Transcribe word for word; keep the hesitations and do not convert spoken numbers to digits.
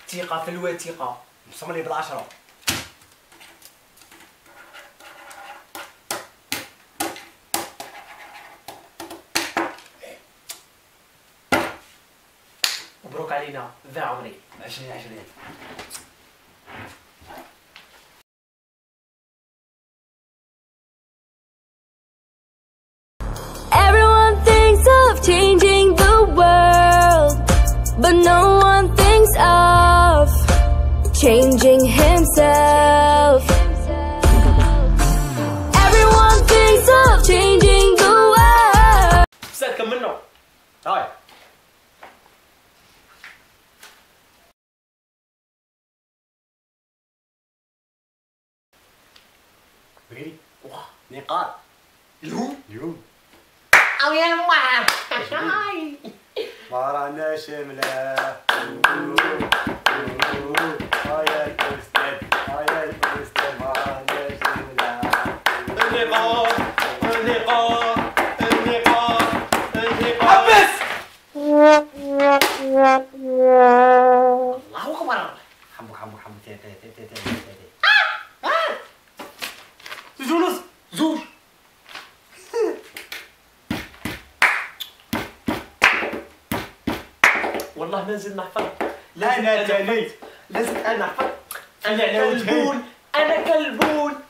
ثقة في الوثيقة. مصملي بالعشرة. مبروك علينا ذا عمري. عشرين عشرين. Everyone thinks of changing the world, but no one thinks of changing himself. Everyone thinks of changing the world. استاذ كملنا. هاي. بغيتي؟ واه نقاط. اليوم؟ اليوم. أو يا ما. ما رانا شملة. هاي الأستاذ هاي الأستاذ ما رانا شملة. النقاط النقاط النقاط النقاط. حبس. الله أكبر. حمو حمو حمو تي تي تي تي تي تي. زوج ونص. زوج. والله ما نزل نحفظ. أنا تالي. لازم أنا أحفظ. أنا كلبون أنا كلبون.